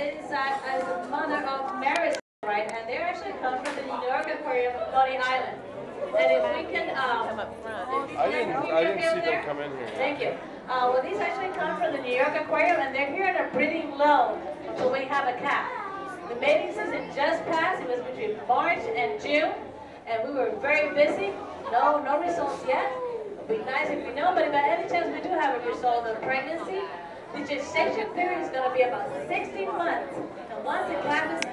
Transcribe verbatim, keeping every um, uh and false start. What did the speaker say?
inside as a mother of Maris, right? And they actually come from the New York Aquarium of Coney Island. And if we can, um, Come up front. I didn't, I didn't see them come in here. Thank you. Uh, well, these actually come from the New York Aquarium, and they're here at a breeding lull until we have a calf. The mating season just passed. It was between March and June, and we were very busy. No, no results yet. It'd be nice if we know, but if by any chance we do have a result of pregnancy, the gestation period is going to be about sixteen months. And once the calf is